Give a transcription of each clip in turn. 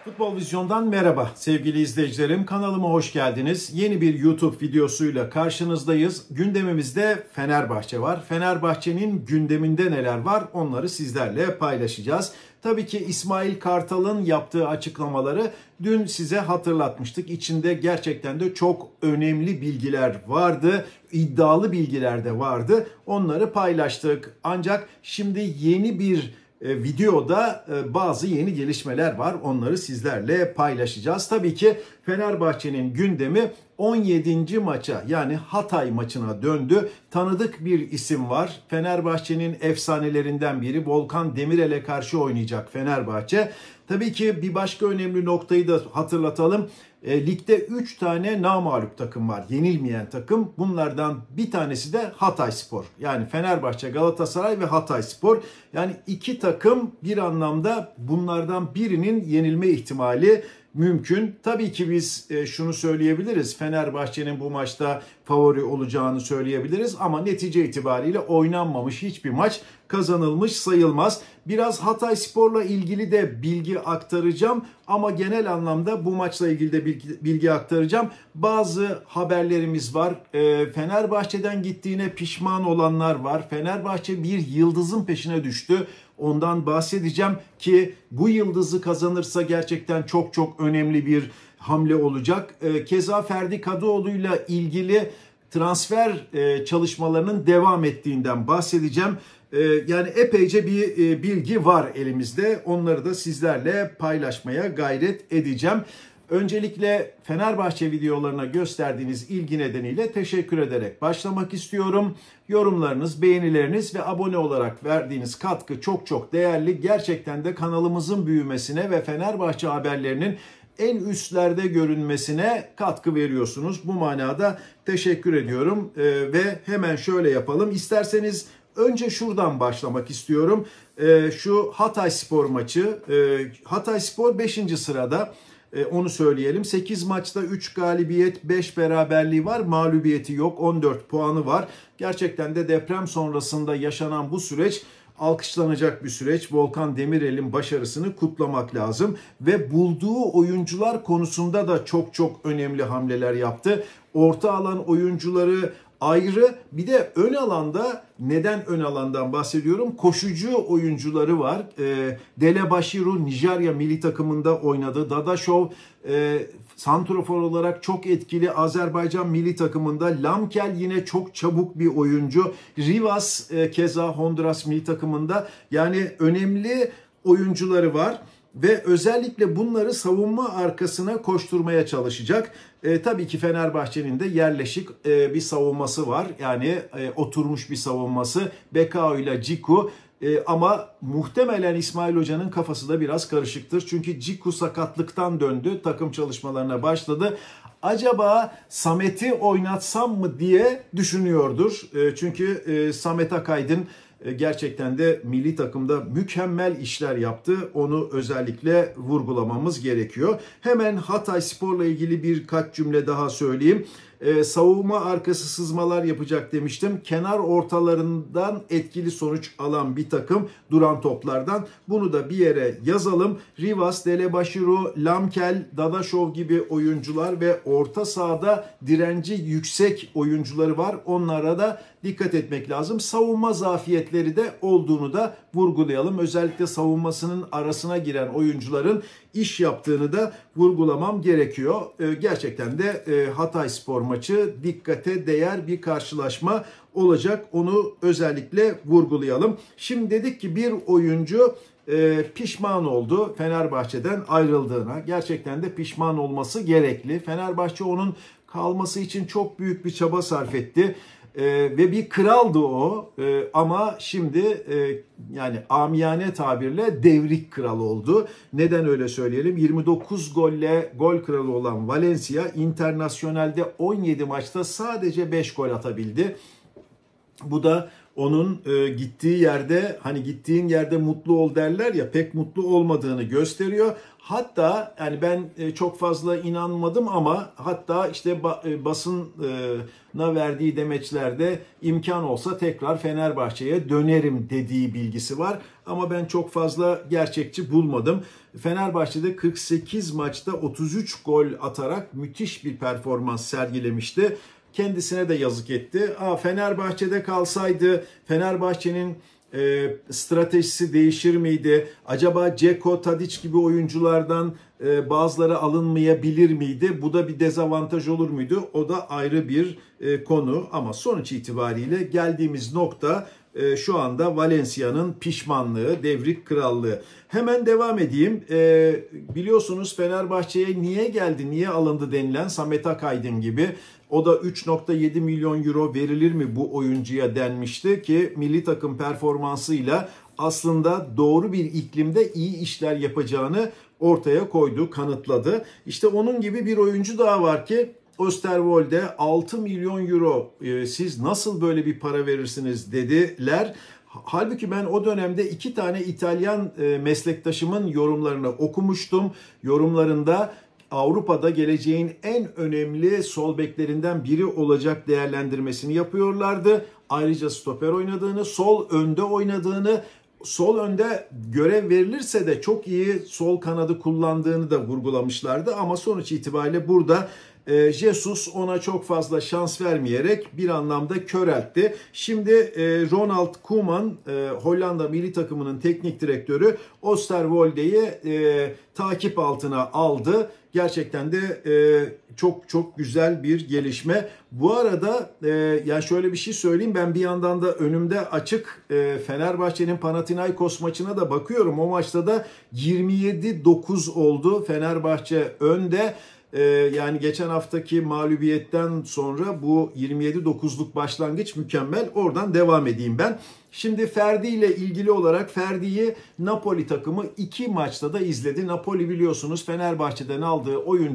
Futbol Vizyon'dan merhaba sevgili izleyicilerim. Kanalıma hoş geldiniz. Yeni bir YouTube videosuyla karşınızdayız. Gündemimizde Fenerbahçe var. Fenerbahçe'nin gündeminde neler var onları sizlerle paylaşacağız. Tabii ki İsmail Kartal'ın yaptığı açıklamaları dün size hatırlatmıştık. İçinde gerçekten de çok önemli bilgiler vardı. İddialı bilgiler de vardı. Onları paylaştık. Ancak şimdi yeni bir videoda bazı yeni gelişmeler var. Onları sizlerle paylaşacağız. Tabii ki Fenerbahçe'nin gündemi 17. maça yani Hatay maçına döndü. Tanıdık bir isim var. Fenerbahçe'nin efsanelerinden biri Volkan Demirel'e karşı oynayacak Fenerbahçe. Tabii ki bir başka önemli noktayı da hatırlatalım. Ligde 3 tane namağlup takım var. Yenilmeyen takım. Bunlardan bir tanesi de Hatayspor. Yani Fenerbahçe, Galatasaray ve Hatayspor. Yani iki takım bir anlamda bunlardan birinin yenilme ihtimali mümkün. Tabii ki biz şunu söyleyebiliriz. Fenerbahçe'nin bu maçta favori olacağını söyleyebiliriz. Ama netice itibariyle oynanmamış hiçbir maç kazanılmış sayılmaz. Biraz Hatayspor'la ilgili de bilgi aktaracağım. Ama genel anlamda bu maçla ilgili de bilgi aktaracağım. Bazı haberlerimiz var. Fenerbahçe'den gittiğine pişman olanlar var. Fenerbahçe bir yıldızın peşine düştü. Ondan bahsedeceğim ki bu yıldızı kazanırsa gerçekten çok önemli bir hamle olacak. Keza Ferdi Kadıoğlu'yla ilgili transfer çalışmalarının devam ettiğinden bahsedeceğim. Yani epeyce bir bilgi var elimizde. Onları da sizlerle paylaşmaya gayret edeceğim. Öncelikle Fenerbahçe videolarına gösterdiğiniz ilgi nedeniyle teşekkür ederek başlamak istiyorum. Yorumlarınız, beğenileriniz ve abone olarak verdiğiniz katkı çok değerli. Gerçekten de kanalımızın büyümesine ve Fenerbahçe haberlerinin en üstlerde görünmesine katkı veriyorsunuz. Bu manada teşekkür ediyorum ve hemen şöyle yapalım. İsterseniz önce şuradan başlamak istiyorum. Şu Hatayspor maçı. Hatayspor 5. sırada. Onu söyleyelim. 8 maçta 3 galibiyet, 5 beraberliği var. Mağlubiyeti yok. 14 puanı var. Gerçekten de deprem sonrasında yaşanan bu süreç alkışlanacak bir süreç. Volkan Demirel'in başarısını kutlamak lazım. Ve bulduğu oyuncular konusunda da çok önemli hamleler yaptı. Orta alan oyuncuları ayrı, bir de ön alanda, neden ön alandan bahsediyorum? Koşucu oyuncuları var. Delebashiru Nijerya milli takımında oynadı. Dadaşov santrafor olarak çok etkili Azerbaycan milli takımında. Lamkel yine çok çabuk bir oyuncu. Rivas keza Honduras milli takımında. Yani önemli oyuncuları var. Ve özellikle bunları savunma arkasına koşturmaya çalışacak. Tabii ki Fenerbahçe'nin de yerleşik bir savunması var. Yani oturmuş bir savunması. Bekao ile Ciku. Ama muhtemelen İsmail Hoca'nın kafası da biraz karışıktır. Çünkü Ciku sakatlıktan döndü. Takım çalışmalarına başladı. Acaba Samet'i oynatsam mı diye düşünüyordur. Çünkü Samet Akaydın gerçekten de milli takımda mükemmel işler yaptı. Onu özellikle vurgulamamız gerekiyor. Hemen Hatayspor'la ilgili birkaç cümle daha söyleyeyim. Savunma arkası sızmalar yapacak demiştim. Kenar ortalarından etkili sonuç alan bir takım duran toplardan. Bunu da bir yere yazalım. Rivas, Delebashiru, Lamkel, Dadaşov gibi oyuncular ve orta sahada direnci yüksek oyuncuları var. Onlara da dikkat etmek lazım. Savunma zafiyetleri de olduğunu da vurgulayalım. Özellikle savunmasının arasına giren oyuncuların iş yaptığını da vurgulamam gerekiyor. Gerçekten de Hatayspor maçı dikkate değer bir karşılaşma olacak. Onu özellikle vurgulayalım. Şimdi dedik ki bir oyuncu pişman oldu Fenerbahçe'den ayrıldığına. Gerçekten de pişman olması gerekli. Fenerbahçe onun kalması için çok büyük bir çaba sarf etti. Ve bir kraldı o ama şimdi yani amiyane tabirle devrik kral oldu. Neden öyle söyleyelim? 29 golle gol kralı olan Valencia internasyonelde 17 maçta sadece 5 gol atabildi. Bu da onun gittiği yerde, hani gittiğin yerde mutlu ol derler ya, pek mutlu olmadığını gösteriyor. Hatta yani ben çok fazla inanmadım ama hatta işte basına verdiği demeçlerde imkan olsa tekrar Fenerbahçe'ye dönerim dediği bilgisi var. Ama ben çok fazla gerçekçi bulmadım. Fenerbahçe'de 48 maçta 33 gol atarak müthiş bir performans sergilemişti. Kendisine de yazık etti. Fenerbahçe'de kalsaydı Fenerbahçe'nin stratejisi değişir miydi? Acaba Dzeko, Tadic gibi oyunculardan bazıları alınmayabilir miydi? Bu da bir dezavantaj olur muydu? O da ayrı bir konu ama sonuç itibariyle geldiğimiz nokta şu anda Valencia'nın pişmanlığı, devrik krallığı. Hemen devam edeyim. Biliyorsunuz Fenerbahçe'ye niye geldi, niye alındı denilen Samet Akaydın gibi. O da 3,7 milyon euro verilir mi bu oyuncuya denmişti ki milli takım performansıyla aslında doğru bir iklimde iyi işler yapacağını ortaya koydu, kanıtladı. İşte onun gibi bir oyuncu daha var ki Oosterwolde 6 milyon euro siz nasıl böyle bir para verirsiniz dediler. Halbuki ben o dönemde 2 tane İtalyan meslektaşımın yorumlarını okumuştum. Yorumlarında Avrupa'da geleceğin en önemli sol beklerinden biri olacak değerlendirmesini yapıyorlardı. Ayrıca stoper oynadığını, sol önde oynadığını, sol önde görev verilirse de çok iyi sol kanadı kullandığını da vurgulamışlardı. Ama sonuç itibariyle burada Jesus ona çok fazla şans vermeyerek bir anlamda köreltti. Şimdi Ronald Koeman, Hollanda milli takımının teknik direktörü, Oosterwolde'yi takip altına aldı. Gerçekten de çok güzel bir gelişme. Bu arada yani şöyle bir şey söyleyeyim. Ben bir yandan da önümde açık Fenerbahçe'nin Panathinaikos maçına da bakıyorum. O maçta da 27-9 oldu. Fenerbahçe önde. Yani geçen haftaki mağlubiyetten sonra bu 27-9'luk başlangıç mükemmel. Oradan devam edeyim ben. Şimdi Ferdi ile ilgili olarak Ferdi'yi Napoli takımı 2 maçta da izledi. Napoli biliyorsunuz Fenerbahçe'den aldığı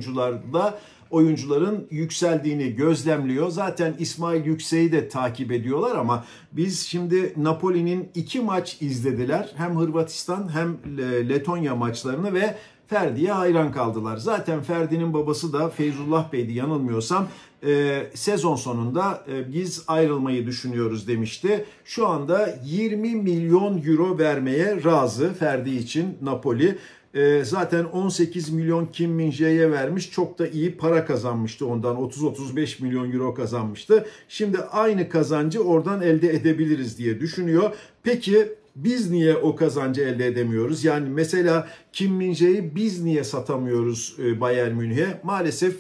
oyuncuların yükseldiğini gözlemliyor. Zaten İsmail Yüksek'i de takip ediyorlar ama biz şimdi Napoli'nin 2 maç izlediler. Hem Hırvatistan hem Letonya maçlarını ve Ferdi'ye hayran kaldılar. Zaten Ferdi'nin babası da Feyzullah Bey'di yanılmıyorsam. Sezon sonunda biz ayrılmayı düşünüyoruz demişti. Şu anda 20 milyon euro vermeye razı Ferdi için Napoli. Zaten 18 milyon Kim Min-jae'ye vermiş. Çok da iyi para kazanmıştı ondan. 30-35 milyon euro kazanmıştı. Şimdi aynı kazancı oradan elde edebiliriz diye düşünüyor. Peki biz niye o kazancı elde edemiyoruz? Yani mesela Kim Min-jae'yi biz niye satamıyoruz Bayern Münih'e? Maalesef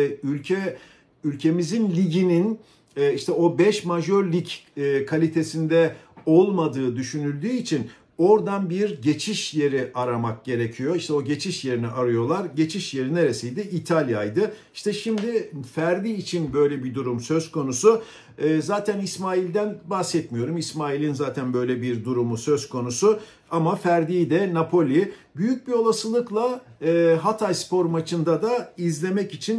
ülkemizin liginin işte o 5 majör lig kalitesinde olmadığı düşünüldüğü için oradan bir geçiş yeri aramak gerekiyor. İşte o geçiş yerini arıyorlar. Geçiş yeri neresiydi? İtalya'ydı. İşte şimdi Ferdi için böyle bir durum söz konusu. Zaten İsmail'den bahsetmiyorum. İsmail'in zaten böyle bir durumu söz konusu. Ama Ferdi'yi de Napoli büyük bir olasılıkla Hatayspor maçında da izlemek için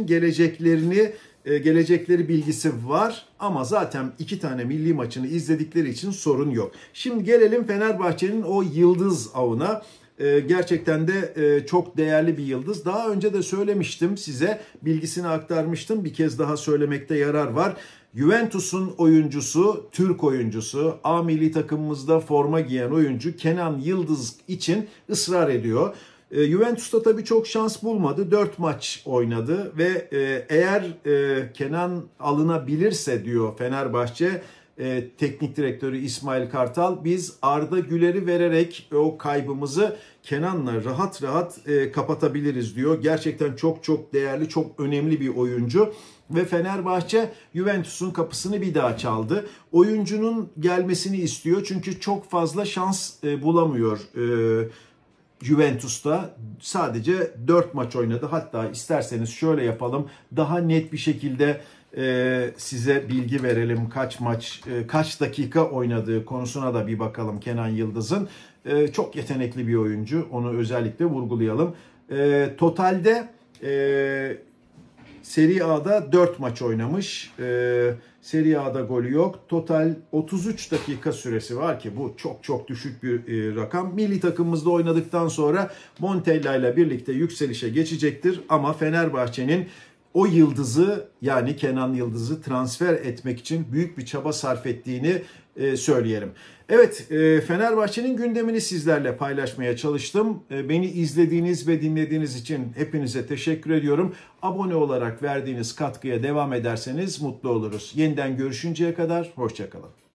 gelecekleri bilgisi var ama zaten 2 tane milli maçını izledikleri için sorun yok. Şimdi gelelim Fenerbahçe'nin o yıldız avına. Gerçekten de çok değerli bir yıldız. Daha önce de söylemiştim size, bilgisini aktarmıştım. Bir kez daha söylemekte yarar var. Juventus'un oyuncusu, Türk oyuncusu, A milli takımımızda forma giyen oyuncu Kenan Yıldız için ısrar ediyor. Juventus'ta tabii çok şans bulmadı. 4 maç oynadı ve eğer Kenan alınabilirse diyor Fenerbahçe teknik direktörü İsmail Kartal, biz Arda Güler'i vererek o kaybımızı Kenan'la rahat kapatabiliriz diyor. Gerçekten çok değerli, çok önemli bir oyuncu. Ve Fenerbahçe Juventus'un kapısını bir daha çaldı. Oyuncunun gelmesini istiyor çünkü çok fazla şans bulamıyor Juventus'ta. Sadece 4 maç oynadı. Hatta isterseniz şöyle yapalım. Daha net bir şekilde size bilgi verelim. Kaç dakika oynadığı konusuna da bir bakalım Kenan Yıldız'ın. Çok yetenekli bir oyuncu. Onu özellikle vurgulayalım. Totalde Serie A'da 4 maç oynamış. Serie A'da golü yok. Total 33 dakika süresi var ki bu çok çok düşük bir rakam. Milli takımımızda oynadıktan sonra Montella ile birlikte yükselişe geçecektir. Ama Fenerbahçe'nin o yıldızı, yani Kenan Yıldız'ı transfer etmek için büyük bir çaba sarf ettiğini söyleyelim. Evet, Fenerbahçe'nin gündemini sizlerle paylaşmaya çalıştım. Beni izlediğiniz ve dinlediğiniz için hepinize teşekkür ediyorum. Abone olarak verdiğiniz katkıya devam ederseniz mutlu oluruz. Yeniden görüşünceye kadar hoşça kalın.